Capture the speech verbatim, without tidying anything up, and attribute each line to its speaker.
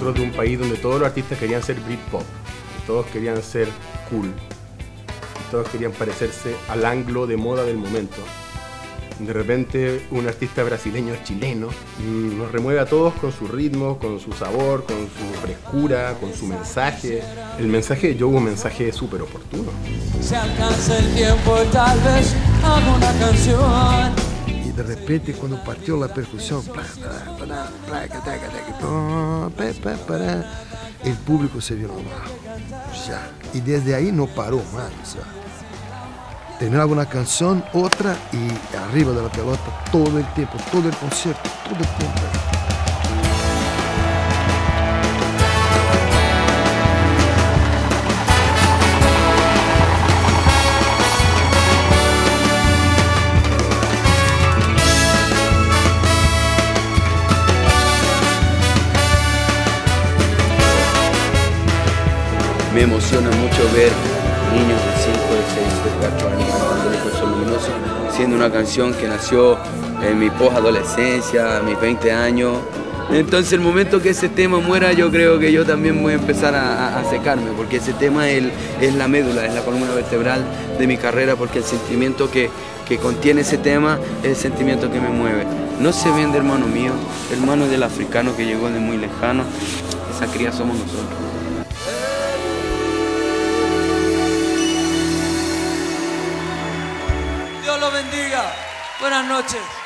Speaker 1: nosotros de un país donde todos los artistas querían ser Britpop, todos querían ser cool, y todos querían parecerse al anglo de moda del momento. De repente un artista brasileño chileno nos remueve a todos con su ritmo, con su sabor, con su frescura, con su mensaje. El mensaje de Joe es un mensaje súper oportuno.
Speaker 2: Se alcanza el tiempo, tal vez hago una canción.
Speaker 3: Y de repente cuando partió la percusión, el público se vino abajo. Ya. Y desde ahí no paró más. Ya. Terminaba una canción, otra y arriba de la pelota todo el tiempo, todo el concierto, todo el tiempo.
Speaker 4: Me emociona mucho ver niños de cinco, de seis, de cuatro años cantando El Sol Luminoso, siendo una canción que nació en mi posadolescencia, a mis veinte años. Entonces el momento que ese tema muera, yo creo que yo también voy a empezar a, a, a secarme, porque ese tema es, el, es la médula, es la columna vertebral de mi carrera, porque el sentimiento que, que contiene ese tema es el sentimiento que me mueve. No se vende, hermano mío, hermano del africano que llegó de muy lejano, esa cría somos nosotros.
Speaker 2: Dios lo bendiga. Buenas noches.